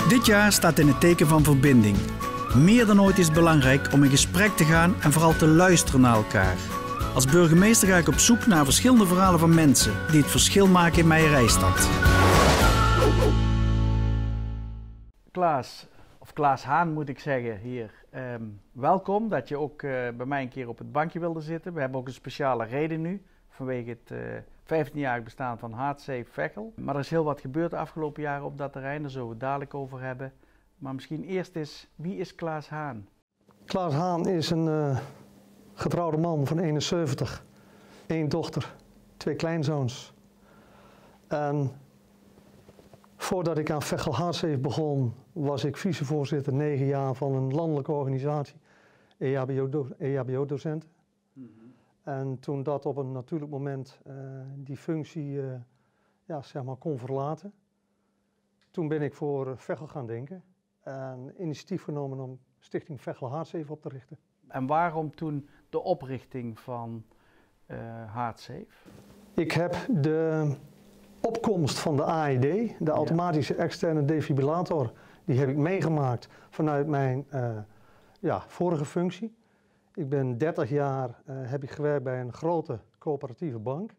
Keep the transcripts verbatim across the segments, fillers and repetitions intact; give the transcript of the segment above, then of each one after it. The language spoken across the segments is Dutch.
Dit jaar staat in het teken van verbinding. Meer dan ooit is het belangrijk om in gesprek te gaan en vooral te luisteren naar elkaar. Als burgemeester ga ik op zoek naar verschillende verhalen van mensen die het verschil maken in Meijerijstad. Klaas, of Klaas Haan moet ik zeggen hier, um, welkom dat je ook uh, bij mij een keer op het bankje wilde zitten. We hebben ook een speciale reden nu, vanwege het uh, vijftienjarig bestaan van Heartsafe Veghel. Maar er is heel wat gebeurd de afgelopen jaren op dat terrein, daar zullen we het dadelijk over hebben. Maar misschien eerst eens, wie is Klaas Haan? Klaas Haan is een uh, getrouwde man van eenenzeventig, één dochter, twee kleinzoons. En voordat ik aan Veghel Heartsafe begon, was ik vicevoorzitter negen jaar van een landelijke organisatie, E H B O-docenten. Mm-hmm. En toen dat op een natuurlijk moment uh, die functie uh, ja, zeg maar kon verlaten, toen ben ik voor Veghel gaan denken en initiatief genomen om Stichting Veghel Heartsafe op te richten. En waarom toen de oprichting van uh, Heartsafe? Ik heb de opkomst van de A E D, de automatische externe defibrillator, die heb ik meegemaakt vanuit mijn uh, ja, vorige functie. Ik ben dertig jaar uh, heb ik gewerkt bij een grote coöperatieve bank.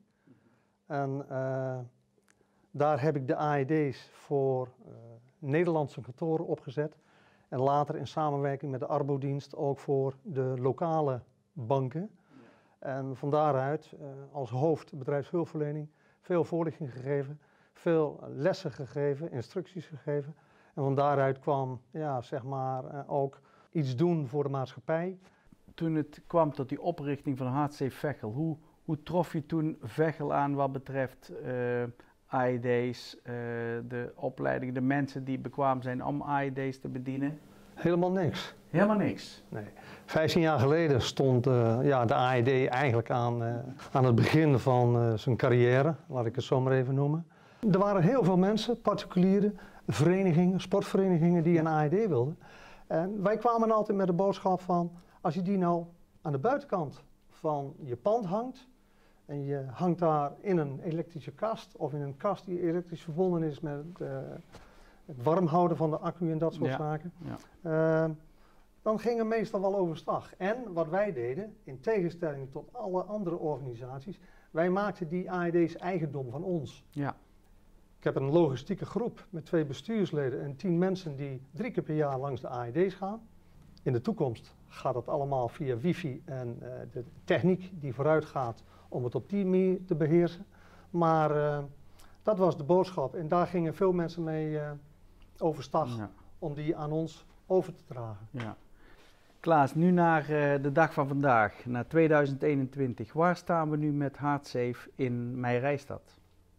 En uh, daar heb ik de A E D's voor uh, Nederlandse kantoren opgezet. En later in samenwerking met de Arbodienst ook voor de lokale banken. En van daaruit uh, als hoofd bedrijfshulpverlening veel voorlichting gegeven, veel lessen gegeven, instructies gegeven. En van daaruit kwam ja, zeg maar, uh, ook iets doen voor de maatschappij. Toen het kwam tot die oprichting van Heartsafe Veghel, hoe, hoe trof je toen Veghel aan wat betreft uh, A E D's, uh, de opleiding, de mensen die bekwaam zijn om A E D's te bedienen? Helemaal niks. Helemaal niks? Nee. Vijftien jaar geleden stond uh, ja, de A E D eigenlijk aan, uh, aan het begin van uh, zijn carrière, laat ik het zo maar even noemen. Er waren heel veel mensen, particulieren, verenigingen, sportverenigingen die een A E D wilden. En wij kwamen altijd met de boodschap van, als je die nou aan de buitenkant van je pand hangt en je hangt daar in een elektrische kast of in een kast die elektrisch verbonden is met uh, het warm houden van de accu en dat soort ja, zaken, ja. uh, dan ging het meestal wel overstag. En wat wij deden, in tegenstelling tot alle andere organisaties, wij maakten die A E D's eigendom van ons. Ja. Ik heb een logistieke groep met twee bestuursleden en tien mensen die drie keer per jaar langs de A E D's gaan. In de toekomst gaat dat allemaal via wifi en uh, de techniek die vooruit gaat om het op die manier te beheersen. Maar uh, dat was de boodschap en daar gingen veel mensen mee uh, overstag ja. om die aan ons over te dragen. Ja. Klaas, nu naar uh, de dag van vandaag, naar tweeduizend eenentwintig. Waar staan we nu met Heartsafe in Meijerijstad?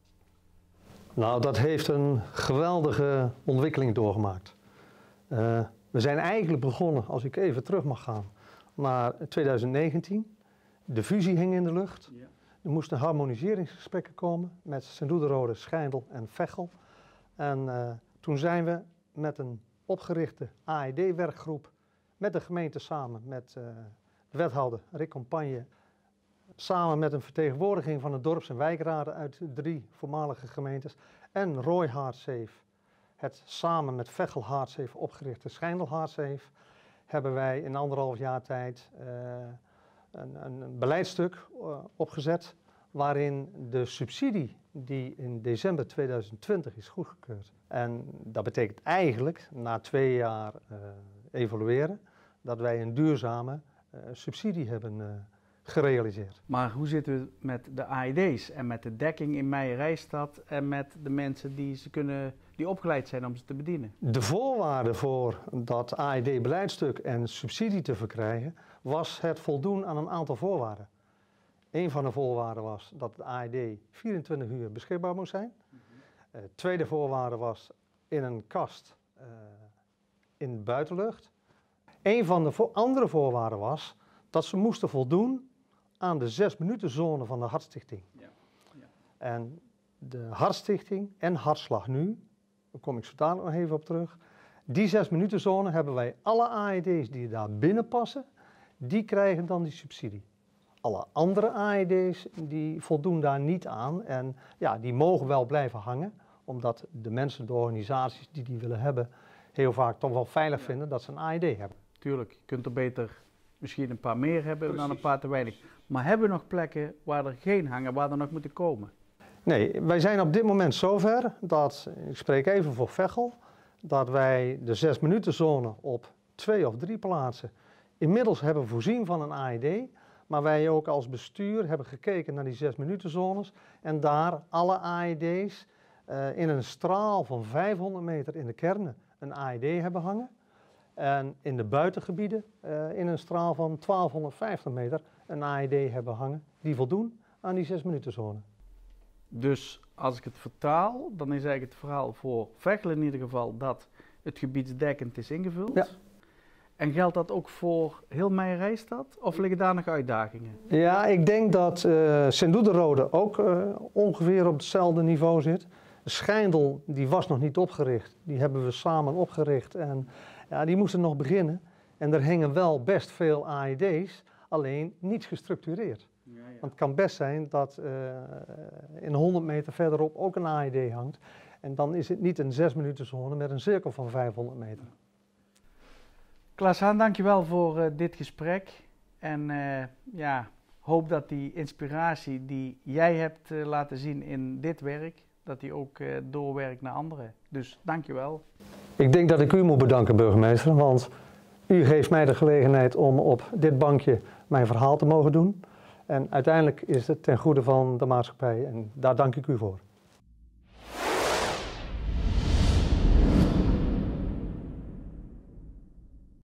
Nou, dat heeft een geweldige ontwikkeling doorgemaakt. Uh, we zijn eigenlijk begonnen, als ik even terug mag gaan, naar tweeduizend negentien. De fusie hing in de lucht. Ja. Er moesten harmoniseringsgesprekken komen met Sint-Oederode, Schijndel en Veghel. En uh, toen zijn we met een opgerichte A E D-werkgroep met de gemeente samen, met uh, de wethouder Rick Compagne, samen met een vertegenwoordiging van de dorps- en wijkraden uit drie voormalige gemeentes en Roy Heartsafe, het samen met Veghel Heartsafe opgerichte Schijndel Heartsafe, hebben wij in anderhalf jaar tijd uh, een, een beleidstuk uh, opgezet waarin de subsidie die in december tweeduizend twintig is goedgekeurd. En dat betekent eigenlijk na twee jaar uh, evalueren dat wij een duurzame uh, subsidie hebben uh, gerealiseerd. Maar hoe zitten we met de A E D's en met de dekking in Meijerijstad en met de mensen die, ze kunnen, die opgeleid zijn om ze te bedienen? De voorwaarde voor dat A E D-beleidstuk en subsidie te verkrijgen was het voldoen aan een aantal voorwaarden. Een van de voorwaarden was dat de A E D vierentwintig uur beschikbaar moest zijn. Mm-hmm. uh, tweede voorwaarde was in een kast uh, in de buitenlucht. Een van de vo- andere voorwaarden was dat ze moesten voldoen aan de zes minuten zone van de Hartstichting. Ja. Ja. En de Hartstichting en Hartslag Nu, daar kom ik zo dadelijk nog even op terug, die zes minuten zone hebben wij alle A E D's die daar binnen passen, die krijgen dan die subsidie. Alle andere A E D's die voldoen daar niet aan en ja, die mogen wel blijven hangen, omdat de mensen, de organisaties die die willen hebben, heel vaak toch wel veilig vinden dat ze een A E D hebben. Tuurlijk, je kunt er beter misschien een paar meer hebben Precies. dan een paar te weinig. Maar hebben we nog plekken waar er geen hangen, waar er nog moeten komen? Nee, wij zijn op dit moment zover dat, ik spreek even voor Veghel, dat wij de zes minuten zone op twee of drie plaatsen inmiddels hebben voorzien van een A E D. Maar wij ook als bestuur hebben gekeken naar die zes minuten zones en daar alle A E D's uh, in een straal van vijfhonderd meter in de kernen een A E D hebben hangen. En in de buitengebieden uh, in een straal van twaalfhonderdvijftig meter een A E D hebben hangen die voldoen aan die zes minuten zone. Dus als ik het vertaal, dan is eigenlijk het verhaal voor Veghel in ieder geval dat het gebiedsdekkend is ingevuld. Ja. En geldt dat ook voor heel Meijerijstad of liggen daar nog uitdagingen? Ja, ik denk dat uh, Sint-Oederode ook uh, ongeveer op hetzelfde niveau zit. Schijndel, die was nog niet opgericht. Die hebben we samen opgericht en ja, die moesten nog beginnen. En er hingen wel best veel A E D's, alleen niet gestructureerd. Ja, ja. Want het kan best zijn dat uh, in honderd meter verderop ook een A E D hangt. En dan is het niet een zes minuten zone met een cirkel van vijfhonderd meter. Klaas Haan, dankjewel voor uh, dit gesprek. En uh, ja, hoop dat die inspiratie die jij hebt uh, laten zien in dit werk, dat die ook uh, doorwerkt naar anderen. Dus dankjewel. Ik denk dat ik u moet bedanken, burgemeester, want u geeft mij de gelegenheid om op dit bankje mijn verhaal te mogen doen. En uiteindelijk is het ten goede van de maatschappij en daar dank ik u voor.